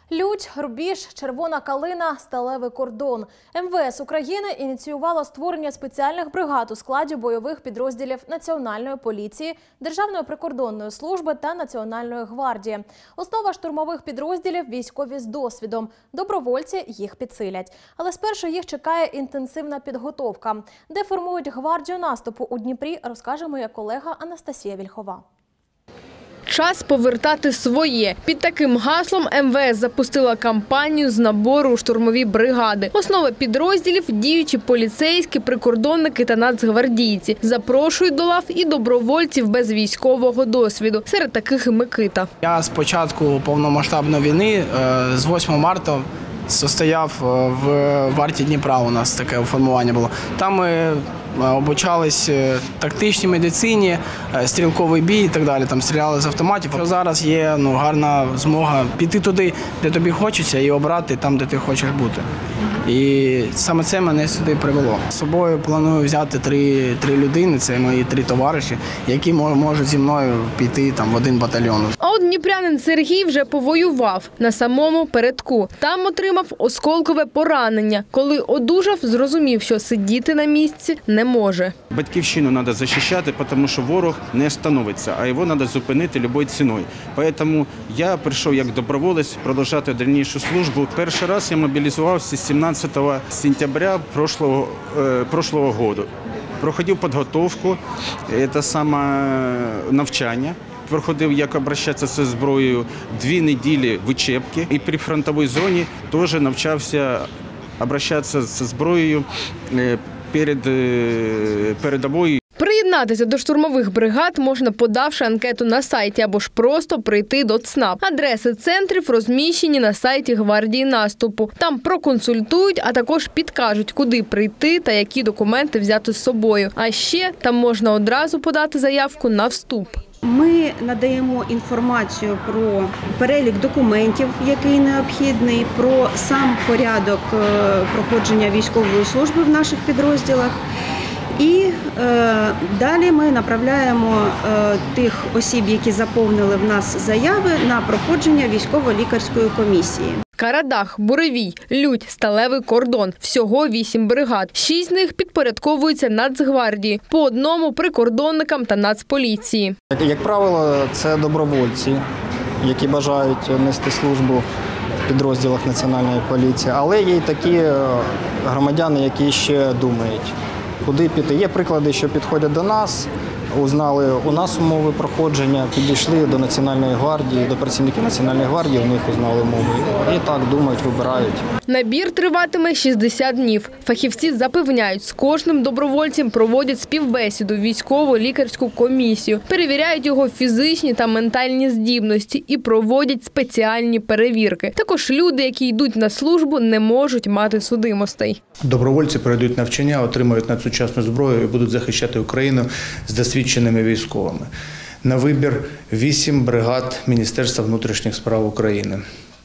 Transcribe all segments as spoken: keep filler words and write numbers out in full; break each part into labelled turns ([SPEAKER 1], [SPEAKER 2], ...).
[SPEAKER 1] Лють, рубіж, червона калина, сталевий кордон. ем ве ес України ініціювало створення спеціальних бригад у складі бойових підрозділів Національної поліції, Державної прикордонної служби та Національної гвардії. Основа штурмових підрозділів – військові з досвідом. Добровольці їх підсилять. Але спершу їх чекає інтенсивна підготовка. Де формують гвардію наступу у Дніпрі, розкаже моя колега Анастасія Вільхова.
[SPEAKER 2] Час повертати своє. Під таким гаслом ем ве ес запустила кампанію з набору у штурмові бригади. Основа підрозділів – діючі поліцейські, прикордонники та нацгвардійці. Запрошують до лав і добровольців без військового досвіду. Серед таких і Микита.
[SPEAKER 3] Я з початку повномасштабної війни, з восьмого марта, стояв в варті Дніпра, у нас таке формування було. Там ми обучались тактичній медицині, стрілковий бій і так далі. Там стріляли з автоматів. Зараз є ну, гарна змога піти туди, де тобі хочеться, і обрати там, де ти хочеш бути. І саме це мене сюди привело. З собою планую взяти три, три людини, це мої три товариші, які можуть зі мною піти там, в один батальйон.
[SPEAKER 2] А от дніпрянин Сергій вже повоював на самому передку. Там отримав осколкове поранення. Коли одужав, зрозумів, що сидіти на місці не може.
[SPEAKER 4] Батьківщину треба захищати, тому що ворог не становиться, а його треба зупинити будь-якою ціною. Тому я прийшов як доброволець продовжати дальнішу службу. Перший раз я мобілізувався сімнадцятого сентября прошлого, э, прошлого года. Проходив підготовку, це саме навчання. Проходив, як обращатися зі зброєю, дві неділі в учебці. І при фронтовій зоні теж навчався обращатися зі зброєю перед передовою.
[SPEAKER 2] Приєднатися до штурмових бригад можна, подавши анкету на сайті, або ж просто прийти до ЦНАП. Адреси центрів розміщені на сайті гвардії наступу. Там проконсультують, а також підкажуть, куди прийти та які документи взяти з собою. А ще там можна одразу подати заявку на вступ.
[SPEAKER 5] Ми надаємо інформацію про перелік документів, який необхідний, про сам порядок проходження військової служби в наших підрозділах. І е, далі ми направляємо е, тих осіб, які заповнили в нас заяви, на проходження військово-лікарської комісії.
[SPEAKER 2] Карадах, Буревій, Лють, Сталевий кордон. Всього вісім бригад. Шість з них підпорядковуються Нацгвардії, по одному прикордонникам та Нацполіції.
[SPEAKER 6] Як, як правило, це добровольці, які бажають нести службу в підрозділах Національної поліції. Але є й такі громадяни, які ще думають, куди піти. Є приклади, що підходять до нас, узнали у нас умови проходження, підійшли до Національної гвардії, до працівників Національної гвардії, у них узнали умови. І так думають, вибирають.
[SPEAKER 2] Набір триватиме шістдесят днів. Фахівці запевняють, з кожним добровольцем проводять співбесіду, військово-лікарську комісію, перевіряють його фізичні та ментальні здібності і проводять спеціальні перевірки. Також люди, які йдуть на службу, не можуть мати судимостей.
[SPEAKER 7] Добровольці пройдуть навчання, отримають надсучасну зброю і будуть захищати Україну з досвідченими військовими. На вибір вісім бригад Міністерства внутрішніх справ України.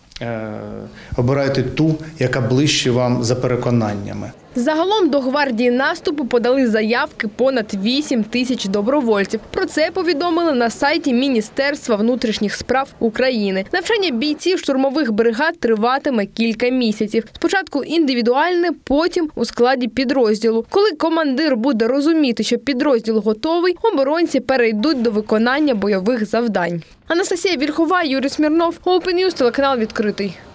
[SPEAKER 7] Обирайте ту, яка ближче вам за переконаннями.
[SPEAKER 2] Загалом до гвардії наступу подали заявки понад вісім тисяч добровольців. Про це повідомили на сайті Міністерства внутрішніх справ України. Навчання бійців штурмових бригад триватиме кілька місяців. Спочатку індивідуальне, потім у складі підрозділу. Коли командир буде розуміти, що підрозділ готовий, оборонці перейдуть до виконання бойових завдань. Анастасія Вільхова, Юрій Смірнов, Open News, телеканал «Відкритий».